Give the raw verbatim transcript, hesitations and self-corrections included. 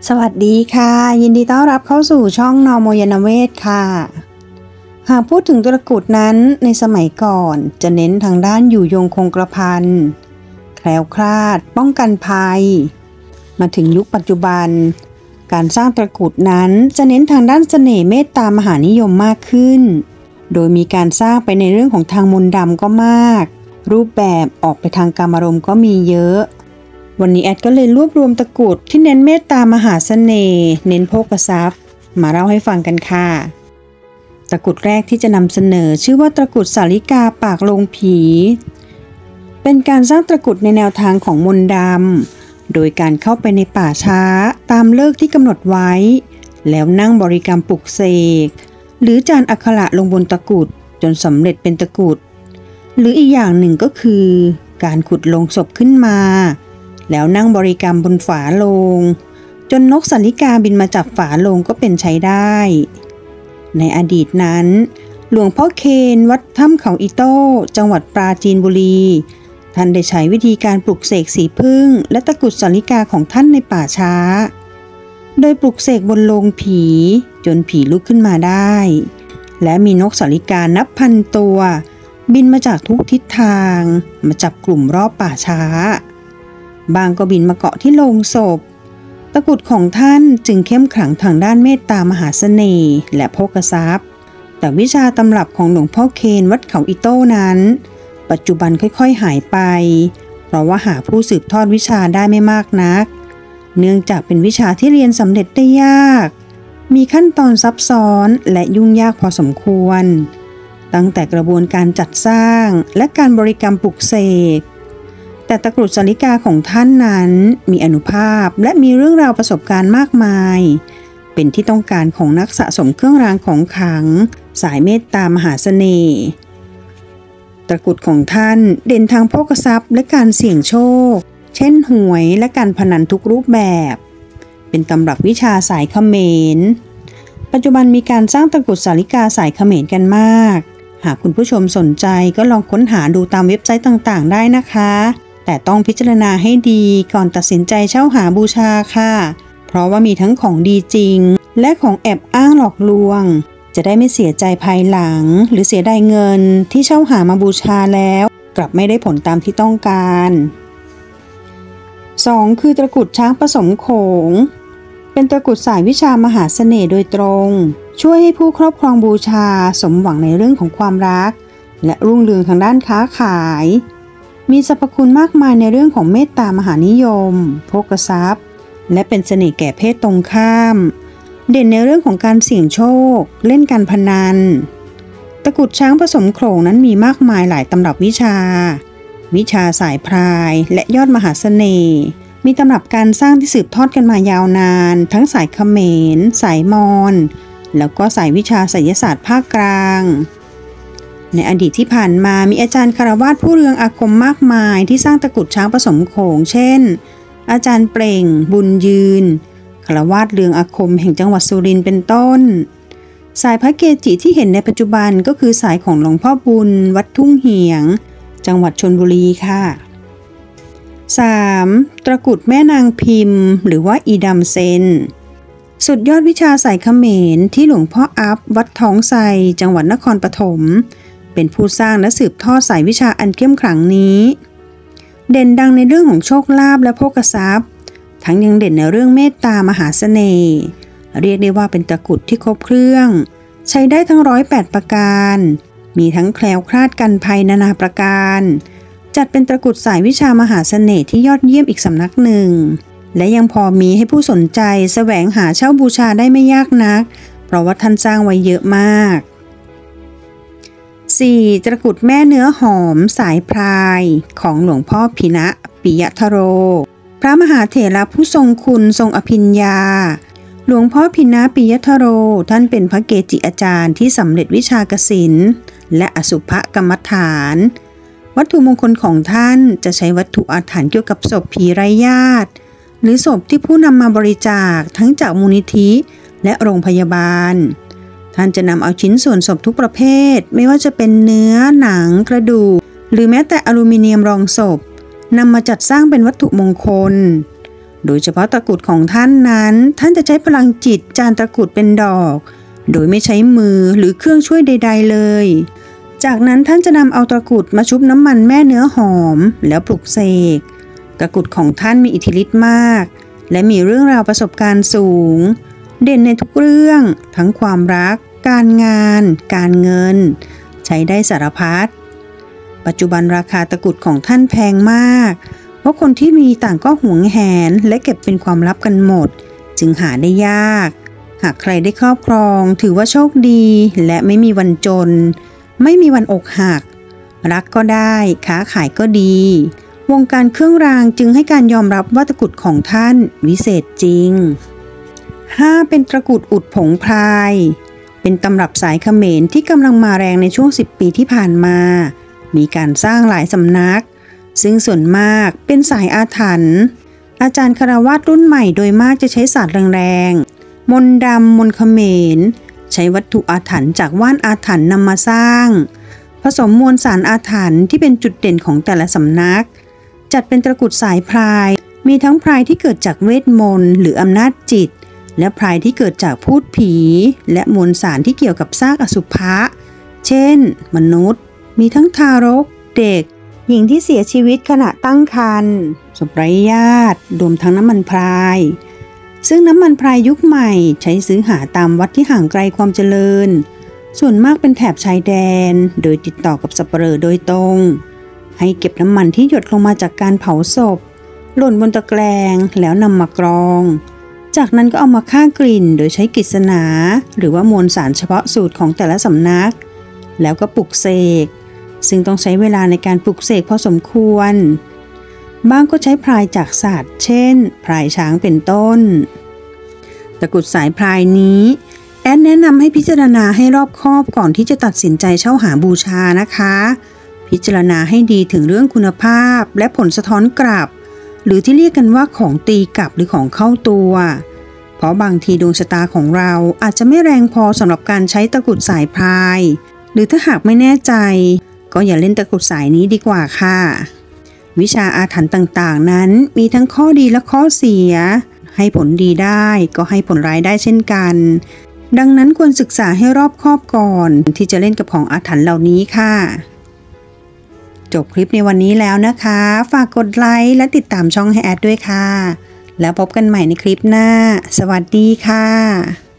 สวัสดีค่ะยินดีต้อนรับเข้าสู่ช่องนอโมยนเวศค่ะหากพูดถึงตะกรุดนั้นในสมัยก่อนจะเน้นทางด้านอยู่ยงคงกระพันแคล้วคลาดป้องกันภัยมาถึงยุคปัจจุบันการสร้างตะกรุดนั้นจะเน้นทางด้านเสน่ห์เมตตามหานิยมมากขึ้นโดยมีการสร้างไปในเรื่องของทางมนต์ดำก็มากรูปแบบออกไปทางกามารมณ์ก็มีเยอะวันนี้แอดก็เลยรวบรวมตะกรุดที่เน้นเมตตามหาเสน่ห์เน้นโภคทรัพย์มาเล่าให้ฟังกันค่ะตะกรุดแรกที่จะนำเสนอชื่อว่าตะกรุดสาลิกาปากโลงผีเป็นการสร้างตะกรุดในแนวทางของมนต์ดำโดยการเข้าไปในป่าช้าตามเลิกที่กำหนดไว้แล้วนั่งบริกรรมปลุกเสกหรือจานอักขระลงบนตะกรุดจนสำเร็จเป็นตะกรุดหรืออีกอย่างหนึ่งก็คือการขุดโลงศพขึ้นมาแล้วนั่งบริกรรมบนฝาโลงจนนกสาลิกาบินมาจับฝาโลงก็เป็นใช้ได้ในอดีตนั้นหลวงพ่อเคนวัดถ้ำเขาอิโต้จังหวัดปราจีนบุรีท่านได้ใช้วิธีการปลุกเสกสีผึ้งและตะกรุดสาลิกาของท่านในป่าช้าโดยปลุกเสกบนโลงผีจนผีลุกขึ้นมาได้และมีนกสาลิกานับพันตัวบินมาจากทุกทิศทางมาจับกลุ่มรอบป่าช้าบางก็บินมาเกาะที่โลงศพตะกรุดของท่านจึงเข้มขลังทางด้านเมตตามหาเสน่ห์และโภคทรัพย์แต่วิชาตำรับของหลวงพ่อเคนวัดเขาอิโต้นั้นปัจจุบันค่อยๆหายไปเพราะว่าหาผู้สืบทอดวิชาได้ไม่มากนักเนื่องจากเป็นวิชาที่เรียนสำเร็จได้ยากมีขั้นตอนซับซ้อนและยุ่งยากพอสมควรตั้งแต่กระบวนการจัดสร้างและการบริกรรมปลุกเสกแต่ตะกรุดสาลิกาของท่านนั้นมีอานุภาพและมีเรื่องราวประสบการณ์มากมายเป็นที่ต้องการของนักสะสมเครื่องรางของขลังสายเมตตามหาเสน่ห์ตะกรุดของท่านเด่นทางโภคทรัพย์และการเสี่ยงโชคเช่นหวยและการพนันทุกรูปแบบเป็นตำรับวิชาสายเขมรปัจจุบันมีการสร้างตะกรุดสาลิกาสายเขมรกันมากหากคุณผู้ชมสนใจก็ลองค้นหาดูตามเว็บไซต์ต่างๆได้นะคะแต่ต้องพิจารณาให้ดีก่อนตัดสินใจเช่าหาบูชาค่ะเพราะว่ามีทั้งของดีจริงและของแอบอ้างหลอกลวงจะได้ไม่เสียใจภายหลังหรือเสียดายเงินที่เช่าหามาบูชาแล้วกลับไม่ได้ผลตามที่ต้องการสองคือตะกรุดช้างผสมโขงเป็นตะกรุดสายวิชามหาเสน่ห์โดยตรงช่วยให้ผู้ครอบครองบูชาสมหวังในเรื่องของความรักและรุ่งเรืองทางด้านค้าขายมีสรรพคุณมากมายในเรื่องของเมตตามหานิยมโภคทรัพย์และเป็นเสน่ห์แก่เพศตรงข้ามเด่นในเรื่องของการเสี่ยงโชคเล่นการพนันตะกรุดช้างผสมโขงนั้นมีมากมายหลายตำรับวิชาวิชาสายพรายและยอดมหาเสน่ห์มีตำรับการสร้างที่สืบทอดกันมายาวนานทั้งสายเขมรสายมอญแล้วก็สายวิชาไสยศาสตร์ภาคกลางในอดีตที่ผ่านมามีอาจารย์คฤหัสถ์ผู้เรืองอาคมมากมายที่สร้างตะกรุดช้างผสมโขงเช่นอาจารย์เปล่งบุญยืนคฤหัสถ์เรืองอาคมแห่งจังหวัดสุรินทร์เป็นต้นสายพระเกจิที่เห็นในปัจจุบันก็คือสายของหลวงพ่อบุญวัดทุ่งเหียงจังหวัดชลบุรีค่ะสามตะกรุดแม่นางพิมพ์หรือว่าอีดำเซนสุดยอดวิชาสายเขมรที่หลวงพ่ออัพวัดท้องไทรจังหวัดนครปฐมเป็นผู้สร้างและสืบทอดสายวิชาอันเข้มขลังนี้เด่นดังในเรื่องของโชคลาภและโภคทรัพย์ทั้งยังเด่นในเรื่องเมตตามหาเสน่ห์เรียกได้ว่าเป็นตะกรุดที่ครบเครื่องใช้ได้ทั้งร้อยแปดประการมีทั้งแคล้วคลาดกันภัยนานาประการจัดเป็นตะกรุดสายวิชามหาเสน่ห์ที่ยอดเยี่ยมอีกสำนักหนึ่งและยังพอมีให้ผู้สนใจแสวงหาเช่าบูชาได้ไม่ยากนักเพราะว่าท่านสร้างไว้เยอะมากสี่ตะกรุดแม่เนื้อหอมสายพรายของหลวงพ่อพินะปิยทโรพระมหาเถระผู้ทรงคุณทรงอภิญญาหลวงพ่อพินะปิยทโรท่านเป็นพระเกจิอาจารย์ที่สำเร็จวิชากสิณและอสุภกรรมฐานวัตถุมงคลของท่านจะใช้วัตถุอาถรรพ์เกี่ยวกับศพผีไร้ญาติหรือศพที่ผู้นำมาบริจาคทั้งจากมูลนิธิและโรงพยาบาลท่านจะนำเอาชิ้นส่วนศพทุกประเภทไม่ว่าจะเป็นเนื้อหนังกระดูกหรือแม้แต่อลูมิเนียมรองศพนำมาจัดสร้างเป็นวัตถุมงคลโดยเฉพาะตะกรุดของท่านนั้นท่านจะใช้พลังจิตจานตะกรุดเป็นดอกโดยไม่ใช้มือหรือเครื่องช่วยใดๆเลยจากนั้นท่านจะนำเอาตะกรุดมาชุบน้ำมันแม่เนื้อหอมแล้วปลุกเสกตะกรุดของท่านมีอิทธิฤทธิ์มากและมีเรื่องราวประสบการณ์สูงเด่นในทุกเรื่องทั้งความรักการงานการเงินใช้ได้สารพัดปัจจุบันราคาตะกรุดของท่านแพงมากเพราะคนที่มีต่างก็หวงแหนและเก็บเป็นความลับกันหมดจึงหาได้ยากหากใครได้ครอบครองถือว่าโชคดีและไม่มีวันจนไม่มีวันอกหักรักก็ได้ค้าขายก็ดีวงการเครื่องรางจึงให้การยอมรับว่าตะกรุดของท่านวิเศษจริง ห้า. เป็นตะกรุดอุดผงพรายเป็นตำรับสายเขมรที่กำลังมาแรงในช่วงสิบปีที่ผ่านมามีการสร้างหลายสำนักซึ่งส่วนมากเป็นสายอาถรรพ์อาจารย์คฤหัสถ์รุ่นใหม่โดยมากจะใช้ศาสตร์แรงๆมนต์ดำมนต์เขมรใช้วัตถุอาถรรพ์จากว่านอาถรรพ์นำมาสร้างผสมมวลสารอาถรรพ์ที่เป็นจุดเด่นของแต่ละสำนักจัดเป็นตะกรุดสายพรายมีทั้งพรายที่เกิดจากเวทมนต์หรืออำนาจจิตและพรายที่เกิดจากพูดผีและมวลสารที่เกี่ยวกับซากอสุภะเช่นมนุษย์มีทั้งทารกเด็กหญิงที่เสียชีวิตขณะตั้งครรภ์ศพไร้ญาติรวมทั้งน้ำมันพรายซึ่งน้ำมันพรายยุคใหม่ใช้ซื้อหาตามวัดที่ห่างไกลความเจริญส่วนมากเป็นแถบชายแดนโดยติดต่อกับสัปเหร่อโดยตรงให้เก็บน้ำมันที่หยดลงมาจากการเผาศพหล่นบนตะแกรงแล้วนำมากรองจากนั้นก็เอามาฆ่ากลิ่นโดยใช้กฤษณาหรือว่ามวลสารเฉพาะสูตรของแต่ละสำนักแล้วก็ปลุกเสกซึ่งต้องใช้เวลาในการปลุกเสกพอสมควรบางก็ใช้พรายจากสัตว์เช่นพรายช้างเป็นต้นตะกรุดสายพรายนี้แอดแนะนำให้พิจารณาให้รอบคอบก่อนที่จะตัดสินใจเช่าหาบูชานะคะพิจารณาให้ดีถึงเรื่องคุณภาพและผลสะท้อนกลับหรือที่เรียกกันว่าของตีกลับหรือของเข้าตัวเพราะบางทีดวงชะตาของเราอาจจะไม่แรงพอสำหรับการใช้ตะกรุดสายพรายหรือถ้าหากไม่แน่ใจก็อย่าเล่นตะกรุดสายนี้ดีกว่าค่ะวิชาอาถรรพ์ต่างๆนั้นมีทั้งข้อดีและข้อเสียให้ผลดีได้ก็ให้ผลร้ายได้เช่นกันดังนั้นควรศึกษาให้รอบคอบก่อนที่จะเล่นกับของอาถรรพ์เหล่านี้ค่ะจบคลิปในวันนี้แล้วนะคะฝากกดไลค์และติดตามช่องให้แอดด้วยค่ะแล้วพบกันใหม่ในคลิปหน้าสวัสดีค่ะ